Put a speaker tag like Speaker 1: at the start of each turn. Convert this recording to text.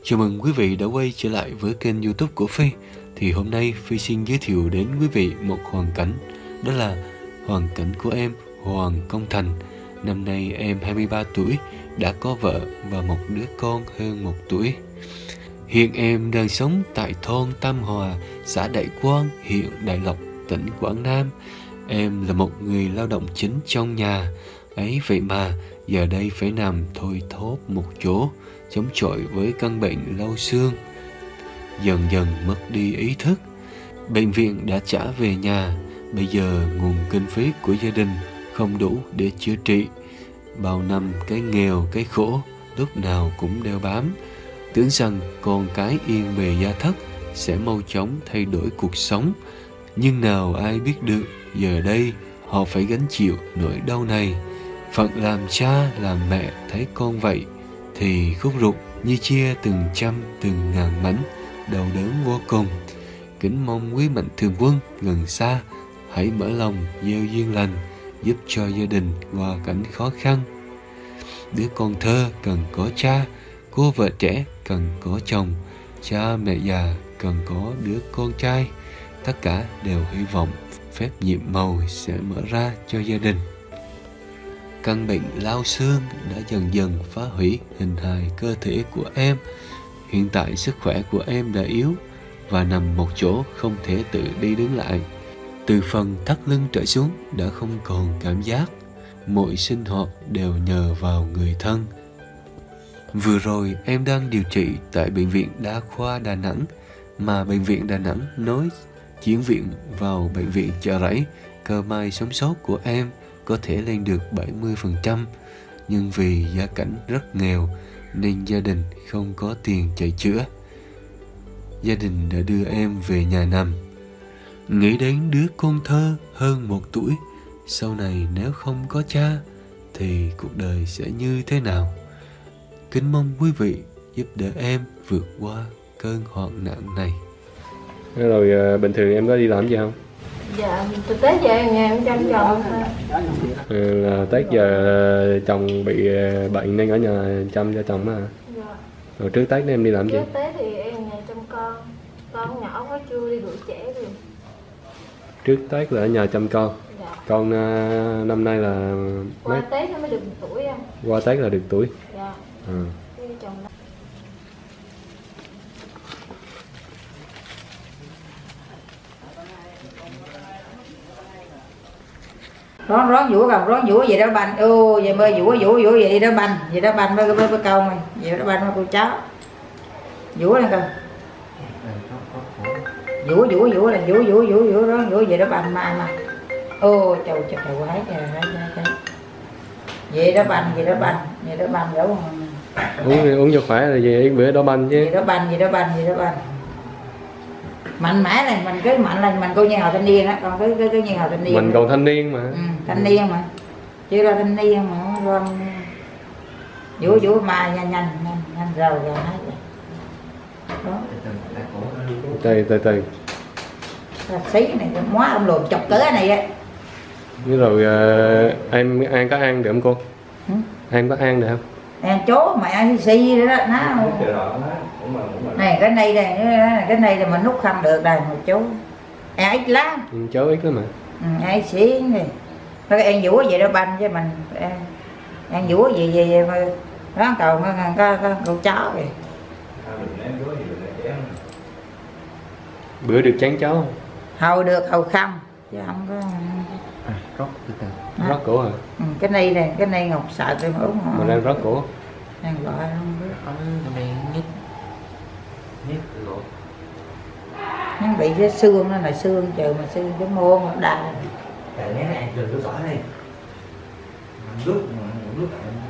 Speaker 1: Chào mừng quý vị đã quay trở lại với kênh YouTube của Phi. Thì hôm nay Phi xin giới thiệu đến quý vị một hoàn cảnh. Đó là hoàn cảnh của em Hoàng Công Thành. Năm nay em 23 tuổi, đã có vợ và một đứa con hơn 1 tuổi. Hiện em đang sống tại thôn Tam Hòa, xã Đại Quang, huyện Đại Lộc, tỉnh Quảng Nam. Em là một người lao động chính trong nhà. Ấy vậy mà giờ đây phải nằm thôi thóp một chỗ, chống chọi với căn bệnh lâu xương, dần dần mất đi ý thức. Bệnh viện đã trả về nhà. Bây giờ nguồn kinh phí của gia đình không đủ để chữa trị. Bao năm cái nghèo cái khổ lúc nào cũng đeo bám, tưởng rằng con cái yên bề gia thất sẽ mau chóng thay đổi cuộc sống. Nhưng nào ai biết được, giờ đây họ phải gánh chịu nỗi đau này. Phận làm cha làm mẹ thấy con vậy thì khúc ruột như chia từng trăm từng ngàn mảnh, đau đớn vô cùng. Kính mong quý mạnh thường quân gần xa hãy mở lòng gieo duyên lành, giúp cho gia đình qua cảnh khó khăn. Đứa con thơ cần có cha, cô vợ trẻ cần có chồng, cha mẹ già cần có đứa con trai. Tất cả đều hy vọng phép nhiệm màu sẽ mở ra cho gia đình. Căn bệnh lao xương đã dần dần phá hủy hình hài cơ thể của em. Hiện tại sức khỏe của em đã yếu và nằm một chỗ không thể tự đi đứng lại. Từ phần thắt lưng trở xuống đã không còn cảm giác. Mọi sinh hoạt đều nhờ vào người thân. Vừa rồi em đang điều trị tại Bệnh viện Đa khoa Đà Nẵng, mà Bệnh viện Đà Nẵng nối chuyển viện vào Bệnh viện Chợ Rẫy. Cơ may sống sót của em có thể lên được 70%, nhưng vì gia cảnh rất nghèo nên gia đình không có tiền chạy chữa. Gia đình đã đưa em về nhà nằm. Nghĩ đến đứa con thơ hơn 1 tuổi, sau này nếu không có cha thì cuộc đời sẽ như thế nào? Kính mong quý vị giúp đỡ em vượt qua cơn hoạn nạn này.
Speaker 2: Rồi bình thường em có đi làm gì không?
Speaker 3: Dạ, từ Tết về nhà em chăm chồng.
Speaker 2: Là Tết giờ chồng bị bệnh nên ở nhà chăm cho chồng á.
Speaker 3: Dạ.
Speaker 2: Rồi trước Tết em đi làm gì?
Speaker 3: Trước Tết thì em ở nhà chăm con nhỏ quá chưa đi đuổi trẻ được.
Speaker 2: Trước Tết là ở nhà chăm con.
Speaker 3: Dạ.
Speaker 2: Con năm nay là
Speaker 3: Qua Tết nó mới được 1 tuổi anh.
Speaker 2: Qua Tết là được tuổi.
Speaker 3: Dạ.
Speaker 2: À.
Speaker 3: Cái chồng đó.
Speaker 4: Rón vũa cầm rón vũa gì đó banh, ô vậy mơ vũa vậy đó banh với câu mày vậy đó banh với cô cháu vũa lên coi, vũa là vũa rón vũa vậy đó banh mà ô trời quái trời vậy đó banh gấu
Speaker 2: uống cho khỏe là gì bữa đó banh chứ
Speaker 4: vậy đó banh mạnh mẽ này mình cứ mạnh lên mình coi như hồi thanh niên đó, còn cứ như hồi thanh niên
Speaker 2: mình còn thanh niên mà.
Speaker 4: Thanh niên mà chưa ra thanh niên mà rồi vũa mà nhanh rồi hết rồi đó
Speaker 2: từ
Speaker 4: xí này móa ông lùm chọc cỡ này á.
Speaker 2: Rồi em ăn có ăn được không cô? Em có ăn được không?
Speaker 4: Em chố mày ăn xì đó nó này cái này là mình nút không được đây mà chú em ít lắm,
Speaker 2: cháu ít lắm mà.
Speaker 4: ai xí này cái em vũa vậy đó banh chứ mình em vũa gì mà đó cầu con chó kìa.
Speaker 2: Bữa được chán cháu không?
Speaker 4: Hầu được hầu không chứ không có
Speaker 2: rót cổ hả?
Speaker 4: Cái này ngọc sợ tôi uống
Speaker 2: mà đang rót cổ
Speaker 4: đang gọi không biết
Speaker 1: Cái này nhức
Speaker 4: nó bị cái xương, nó là xương trời mà xương cái môn nó đau.
Speaker 5: Cái này đừng có giỏi này. Lúc